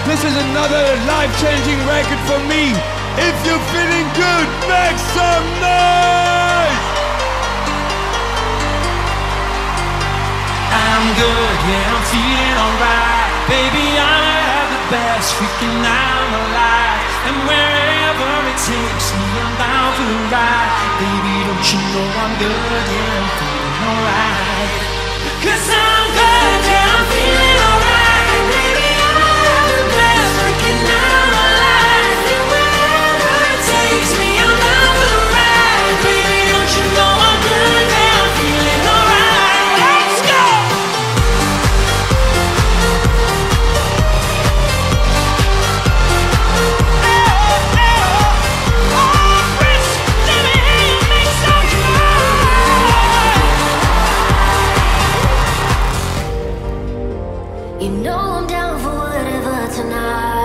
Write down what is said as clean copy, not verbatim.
This is another life-changing record for me. If you're feeling good, make some noise! I'm good, yeah, I'm feeling alright. Baby, I'ma have the best freaking night of my life. And wherever it takes me, I'm bound for the ride. Baby, don't you know I'm good, yeah, I'm feeling alright. 'Cause I'm good, yeah, I'm feeling alright. Baby, I'ma have the best freaking night of my life. And wherever it takes me, I'm bound for the ride. Baby, don't you know I'm good, yeah, I'm feeling alright. Let's go! You know I'm down for whatever tonight.